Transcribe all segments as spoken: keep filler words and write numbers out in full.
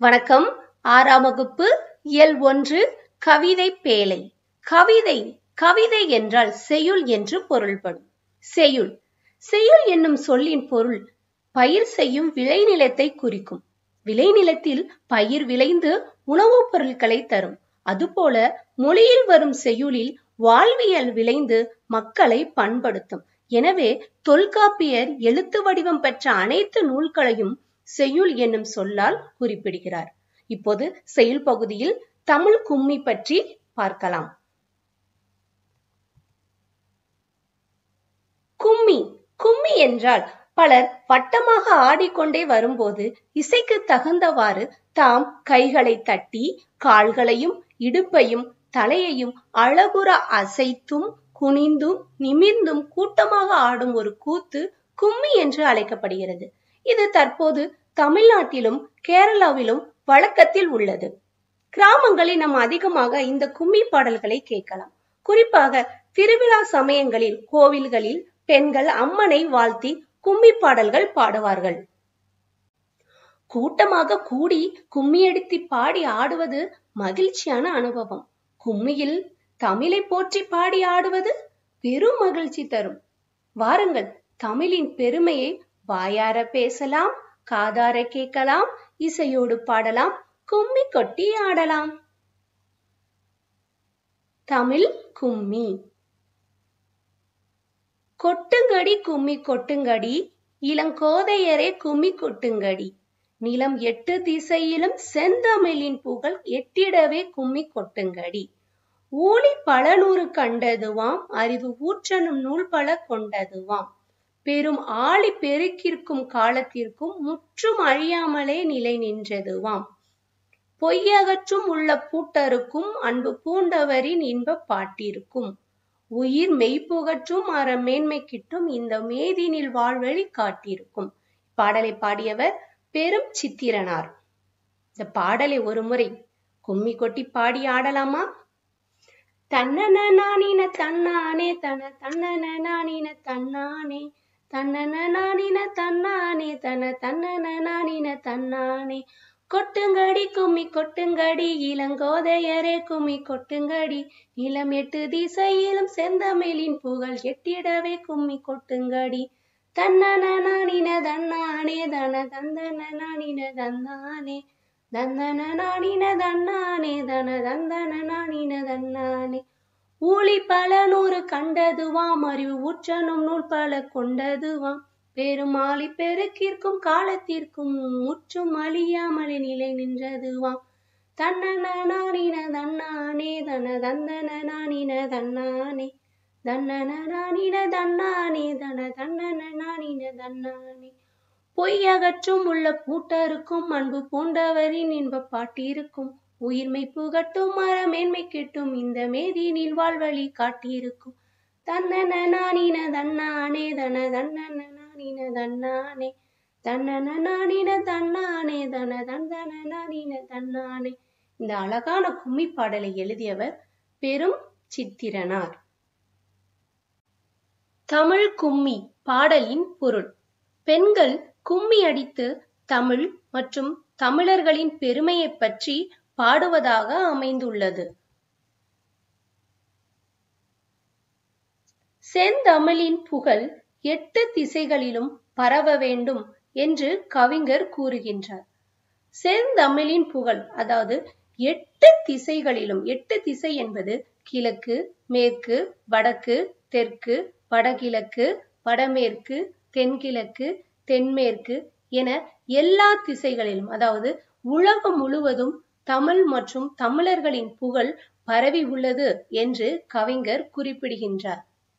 வணக்கம். ஆறாம் வகுப்பு இயல் ஒன்று கவிதை பேழை. கவிதை கவிதை என்றால் செய்யுள் என்று பொருள்படும். செய்யுள் செய்யுள் என்னும் சொல்லின் பொருள் பயிர் செய்யும் விளைநிலத்தை குறிக்கும். விளைநிலத்தில் பயிர் விளைந்து உணவுப் பொருட்களை தரும். அதுபோல மொழியில் வரும் செய்யுளில் வாழ்வியல் விளைந்து மக்களை பண்படுத்தும். எனவே தொல்காப்பியர் எழுத்து வடிவம் பெற்ற அனைத்து நூல்களையும் செய்யுள் என்னும் சொல்லால் குறிப்பிடுகிறார். இப்போது செய்யுள் பகுதியில் தமிழ் கும்மி பற்றி பார்க்கலாம். கும்மி கும்மி என்றால் பலர் வட்டமாக ஆடிக்கொண்டே வரும்போது இசைக்கு தகுந்தவாறு தாம் கைகளை தட்டி கால்களையும் இடுப்பையும் தலையையும் அழகுற அசைத்தும் குனிந்தும் நிமிர்ந்தும் கூட்டமாக ஆடும் ஒரு கூத்து கும்மி என்று அழைக்கப்படுகிறது. இது தற்போது தமிழ்நாட்டிலும் கேரளாவிலும் வழக்கத்தில் உள்ளது. கிராமங்களில் நாம் அதிகமாக இந்த கும்மி பாடல்களை கேட்கலாம். குறிப்பாக திருவிழா சமயங்களில் கோவில்களில் பெண்கள் அம்மனை வாழ்த்தி கும்மி பாடல்கள் பாடுவார்கள். கூட்டமாக கூடி கும்மியடித்து பாடி ஆடுவது மகிழ்ச்சியான அனுபவம். கும்மியில் தமிழை போற்றி பாடி ஆடுவது பெரும் மகிழ்ச்சி தரும். வாருங்கள், தமிழின் பெருமையை வாயார பேசலாம், காதார கேட்கலாம், இசையோடு பாடலாம், கும்மி கொட்டி ஆடலாம். தமிழ் கும்மி. கொட்டுங்கடி கும்மி கொட்டுங்கடி, இளங்கோதையரே கும்மி கொட்டுங்கடி, நிலம் எட்டு திசையிலும் செந்தமிழின் புகழ் எட்டிடவே கும்மி கொட்டுங்கடி, ஊழி பல நூறு கண்டதுவாம், அறிவு ஊற்றனும் நூல் பல கொண்டதுவாம், பெரும் ஆழி பெருக்கிற்கும் காலத்திற்கும் முற்றும் அழியாமலே நிலை நின்றதுவாம், பொய்யகற்றும் உள்ள பூட்டருக்கும் அன்பு பூண்டவரின் இன்ப பாட்டிற்கும், உயிர் மெய்ப்புகற்றும் அற மேன்மை கிட்டும் இந்த மேதினில் வாழ்வழி காட்டியிருக்கும். பாடலை பாடியவர் பெரும் சித்திரனார். இந்த பாடலை ஒரு முறை கும்மி கொட்டி பாடி ஆடலாமா? தன்னன நானின தன்னானே தன தன்னன நானின தன்னானே தன்னன நானின தன்னானே தன தன்னன நானின தன்னானே, கொட்டுங்கடி கும்மி கொட்டுங்கடி, இளங்கோதையரே கும்மி கொட்டுங்கடி, நிலம் எட்டு திசையிலும் செந்தமிழின் புகழ் எட்டிடவே கும்மி கொட்டுங்கடி, தன்னன நானின தன்னானே தன தந்தன நானின தன்னானே தந்தன நானின தன்னானே தன தந்தன நானின தன்னானே, ஊழி பல நூறு கண்டதுவாம், அறிவு ஊற்றனும் நூல் பல கொண்டதுவாம், பெருமாளி பெருக்கிற்கும் காலத்திற்கும் முற்றும் அழியாமலே நிலை நின்றதுவாம், தன்னன நானின தன்னானே தன தந்தன நானின தன்னானே தன்னன நானின தன்னானே தன தன்னன நானின தன்னானே, பொய்யகற்றும் உள்ள பூட்டருக்கும் அன்பு பூண்டவரின் இன்ப பாட்டிருக்கும், உயிர்மை புகட்டும் மர மேன்மை கிட்டும் இந்த மேதினில் வாழ்வழி காட்டியிருக்கும், தன்னன நானின தன்னானே தன தன்னன நானின தன்னானே தன்னன நானின தன்னானே தன தந்தன நானின தன்னானே. இந்த அழகான கும்மி பாடலை எழுதியவர் பெரும் சித்திரனார். தமிழ் கும்மி பாடலின் பொருள். பெண்கள் கும்மி அடித்து தமிழ் மற்றும் தமிழர்களின் பெருமையை பற்றி பாடுவதாக அமைந்துள்ளது. செந்தமிழின் புகழ் எட்டு திசைகளிலும் பரவ வேண்டும் என்று கவிஞர் கூறுகின்றார். செந்தமிழின் புகழ் அதாவது எட்டு திசைகளிலும், எட்டு திசை என்பது கிழக்கு, மேற்கு, வடக்கு, தெற்கு, வடகிழக்கு, வடமேற்கு, தென்கிழக்கு, தென்மேற்கு என எல்லா திசைகளிலும், அதாவது உலகம் முழுவதும் தமிழ் மற்றும் தமிழர்களின் புகழ் பரவி உள்ளது என்று கவிஞர் குறிப்பிடுகின்றார்.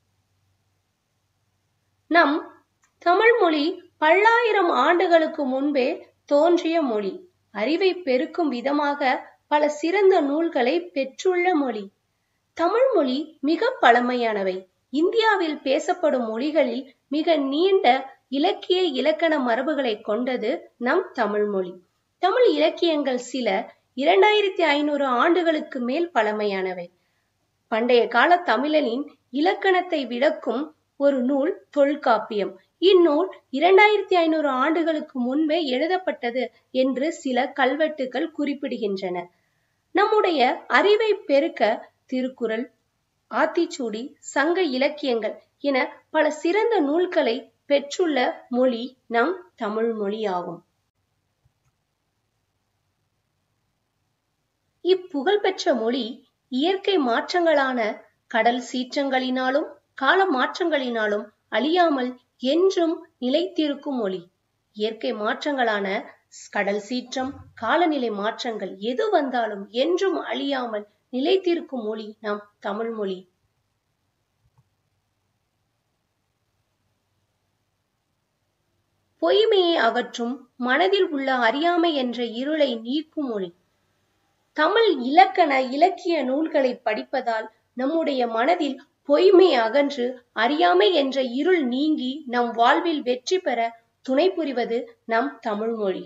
நம் தமிழ் மொழி பல்லாயிரம் ஆண்டுகளுக்கு முன்பே தோன்றிய மொழி. அறிவை பெருக்கும் விதமாக பல சிறந்த நூல்களை பெற்றுள்ள மொழி. தமிழ் மொழி மிக பழமையானவை. இந்தியாவில் பேசப்படும் மொழிகளில் மிக நீண்ட இலக்கிய இலக்கண மரபுகளை கொண்டது நம் தமிழ் மொழி. தமிழ் இலக்கியங்கள் சில இரண்டாயிரத்தி ஐநூறு ஆண்டுகளுக்கு மேல் பழமையானவை. பண்டைய கால தமிழனின் இலக்கணத்தை விளக்கும் ஒரு நூல் தொல்காப்பியம். இந்நூல் இரண்டாயிரத்தி ஐநூறு ஆண்டுகளுக்கு முன்பே எழுதப்பட்டது என்று சில கல்வெட்டுகள் குறிப்பிடுகின்றன. நம்முடைய அறிவை பெருக்க திருக்குறள், ஆத்திச்சூடி, சங்க இலக்கியங்கள் என பல சிறந்த நூல்களை பெற்றுள்ள மொழி நம் தமிழ் மொழியாகும். இப்புகழ்பெற்ற மொழி இயற்கை மாற்றங்களான கடல் சீற்றங்களினாலும் கால மாற்றங்களினாலும் அழியாமல் என்றும் நிலைத்திருக்கும் மொழி. இயற்கை மாற்றங்களான கடல் சீற்றம், காலநிலை மாற்றங்கள் எது வந்தாலும் என்றும் அழியாமல் நிலைத்திருக்கும் மொழி நம் தமிழ் மொழி. பொய்மையை அகற்றும், மனதில் உள்ள அறியாமை என்ற இருளை நீக்கும் மொழி. தமிழ் இலக்கண இலக்கிய நூல்களை படிப்பதால் நம்முடைய மனதில் பொய்மை அகன்று அறியாமை என்ற இருள் நீங்கி நம் வாழ்வில் வெற்றி பெற துணை புரிவது நம் தமிழ் மொழி.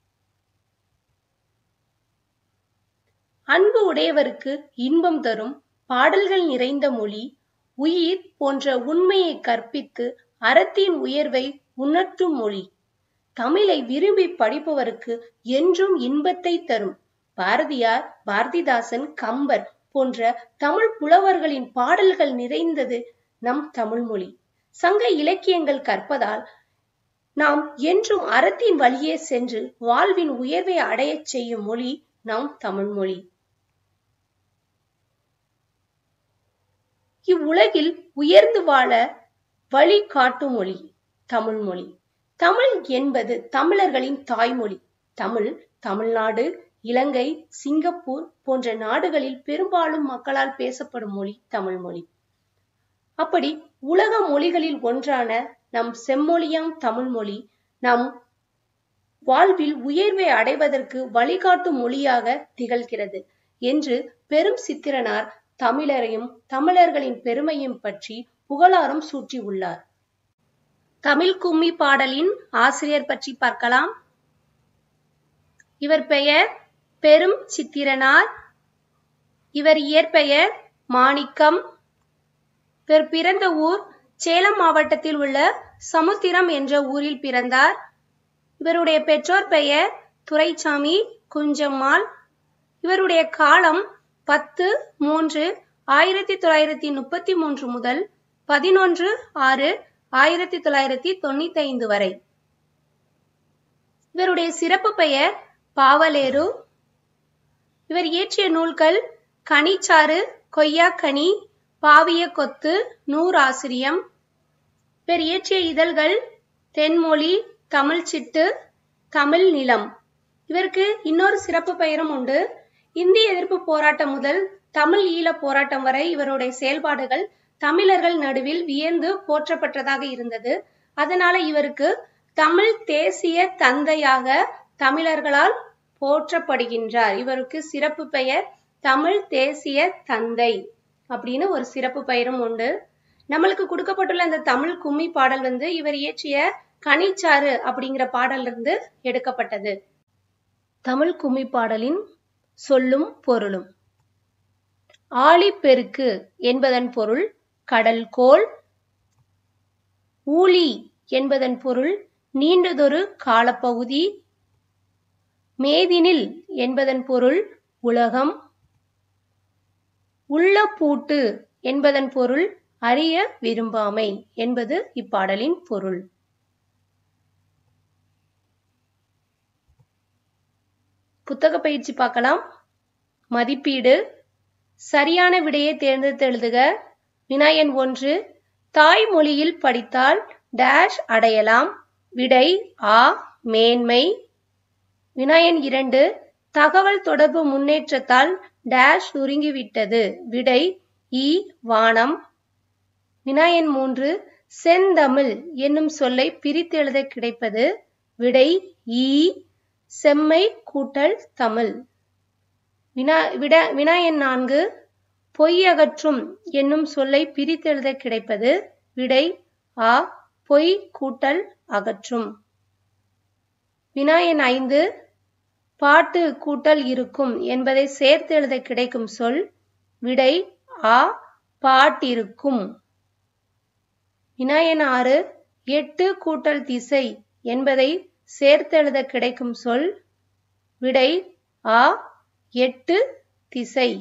அன்பு உடையவருக்கு இன்பம் தரும் பாடல்கள் நிறைந்த மொழி. உயிர் போன்ற உண்மையை கற்பித்து அறத்தின் உயர்வை உணர்த்தும் மொழி. தமிழை விரும்பி படிப்பவருக்கு என்றும் இன்பத்தை தரும். பாரதியார், பாரதிதாசன், கம்பர் போன்ற தமிழ் புலவர்களின் பாடல்கள் நிறைந்தது நம் தமிழ் மொழி. சங்க இலக்கியங்கள் கற்பதால் நாம் என்றும் அறத்தின் வழியே சென்று வாழ்வின் உயர்வை அடைய செய்யும் மொழி நம் தமிழ் மொழி. இவ்வுலகில் உயர்ந்து வாழ வழி காட்டும் மொழி தமிழ் மொழி. தமிழ் என்பது தமிழர்களின் தாய்மொழி. தமிழ் தமிழ்நாடு, இலங்கை, சிங்கப்பூர் போன்ற நாடுகளில் பெரும்பாலும் மக்களால் பேசப்படும் மொழி தமிழ் மொழி. அப்படி உலக மொழிகளில் ஒன்றான நம் செம்மொழியாம் தமிழ் மொழி நம் வாழ்வில் உயர்வை அடைவதற்கு வழிகாட்டும் மொழியாக திகழ்கிறது என்று பெரும் சித்திரனார் தமிழரையும் தமிழர்களின் பெருமையும் பற்றி புகழாரம் சூட்டி உள்ளார். தமிழ் கும்மி பாடலின் ஆசிரியர் பற்றி பார்க்கலாம். இவர் பெயர் பெரும் சித்திரனார். இவர் இயற்பெயர் மாணிக்கம். இவர் பிறந்த ஊர் சேலம் மாவட்டத்தில் உள்ள சமுத்திரம் என்ற ஊரில் பிறந்தார். இவருடைய பெற்றோர் பெயர் துரைசாமி, குஞ்சம்மாள். இவருடைய காலம் பத்து மூன்று ஆயிரத்தி தொள்ளாயிரத்தி முப்பத்தி மூன்று முதல் பதினொன்று ஆறு ஆயிரத்தி தொள்ளாயிரத்தி தொண்ணூத்தி ஐந்து வரை. இவருடைய சிறப்பு பெயர் பாவலேறு. இவர் இயற்றிய நூல்கள் கனிச்சாறு, கொய்யாக்கனி, பாவிய கொத்து, நூறாசிரியம். இவர் இயற்றிய இதழ்கள் தென்மொழி, தமிழ் சிட்டு, தமிழ் நிலம். இவருக்கு இன்னொரு சிறப்பு பெயரும் உண்டு. இந்திய எதிர்ப்பு போராட்டம் முதல் தமிழ் ஈழ போராட்டம் வரை இவருடைய செயல்பாடுகள் தமிழர்கள் நடுவில் வியந்து போற்றப்பட்டதாக இருந்தது. அதனால இவருக்கு தமிழ் தேசிய தந்தையாக தமிழர்களால் போற்றப்படுகின்றார். இவருக்கு சிறப்பு பெயர் தமிழ் தேசிய தந்தை அப்படின்னு ஒரு சிறப்பு பெயரும் உண்டு. நம்மளுக்கு கொடுக்கப்பட்டுள்ள இந்த தமிழ் கும்மி பாடல் வந்து இவர் இயற்றிய கனிச்சாறு அப்படிங்கிற பாடல்ல இருந்து எடுக்கப்பட்டது. தமிழ் கும்மி பாடலின் சொல்லும் பொருளும். ஆழிப்பெருக்கு என்பதன் பொருள் கடல் கோள். ஊழி என்பதன் பொருள் நீண்டதொரு காலப்பகுதி. மேதினில் என்பதன் பொருள் உலகம். உள்ள பூட்டு என்பதன் பொருள் அறிய விரும்பாமை என்பது இப்பாடலின் பொருள். புத்தக பயிற்சி பார்க்கலாம். மதிப்பீடு. சரியான விடையை தேர்ந்தெடுத்து எழுதுக. வினாயன் ஒன்று, தாய்மொழியில் படித்தால் டேஷ் அடையலாம். விடை ஆ மேன்மை. வினாயன் இரண்டு, தகவல் தொடர்பு முன்னேற்றத்தால் டேஷ் சுருங்கிவிட்டது. விடை இ வானம். வினாயன் மூன்று, செந்தமிழ் என்னும் சொல்லை பிரித்து எழுத கிடைப்பது. விடை ஈ செம்மை கூட்டல் தமிழ். வினா விட வினாயன் நான்கு, பொய் அகற்றும் என்னும் சொல்லை பிரித்தெழுத கிடைப்பது. விடை ஆ பொய் கூட்டல் அகற்றும். வினாயன் ஐந்து, பாட்டு கூட்டல் இருக்கும் என்பதை சேர்த்து எழுத கிடைக்கும் சொல். விடை ஆ பாட்டிருக்கும். வினாயன் ஆறு, எட்டு கூட்டல் திசை என்பதை சேர்த்தெழுத கிடைக்கும் சொல் விடை ஆ எட்டு திசை.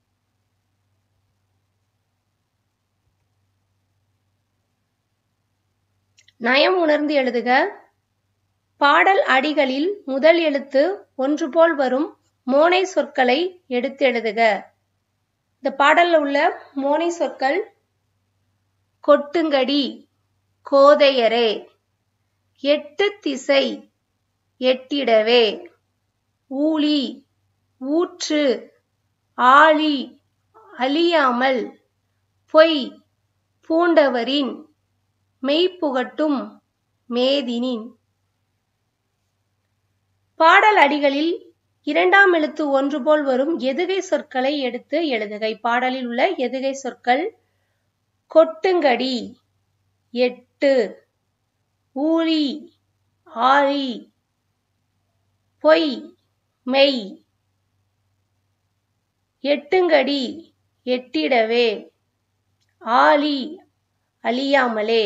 நயம் உணர்ந்து எழுதுக. பாடல் அடிகளில் முதல் எழுத்து ஒன்று போல் வரும் மோனை சொற்களை எடுத்து எழுதுக. இந்த பாடல்ல உள்ள மோனை சொற்கள் கொட்டுங்கடி, கோதையரே, எட்டு திசை, எட்டிடவே, ஊழி, ஊற்று, ஆழி, அழியாமல், பொய், பூண்டவரின், மெய்ப்புகட்டும், மேதினின். பாடல் அடிகளில் இரண்டாம் எழுத்து ஒன்று போல் வரும் எதுகை சொற்களை எடுத்து எழுதுக. இப்பாடலில் உள்ள எதுகை சொற்கள் கொட்டுங்கடி, எட்டு, ஊழி, ஆழி, பொய், மெய், எட்டுங்கடி, எட்டிடவே, ஆழி, அழியாமலே.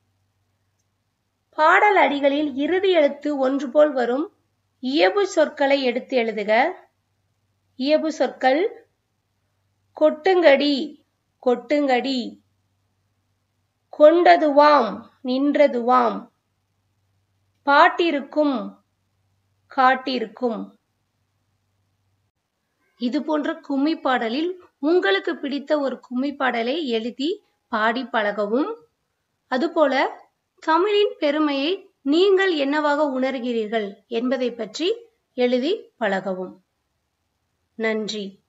பாடல் அடிகளில் இறுதி எழுத்து ஒன்று போல் வரும் இயபு சொற்களை எடுத்து எழுதுக. இயபு சொற்கள் கொட்டுங்கடி, கொட்டுங்கடி, கொண்டதுவாம், நின்றதுவாம், பாட்டிருக்கும், காட்டிருக்கும். இது போன்ற கும்மி பாடலில் உங்களுக்கு பிடித்த ஒரு கும்மி பாடலை எழுதி பாடி பழகவும், அதுபோல தமிழின் பெருமையை நீங்கள் என்னவாக உணர்கிறீர்கள் என்பதை பற்றி எழுதி பழகவும். நன்றி.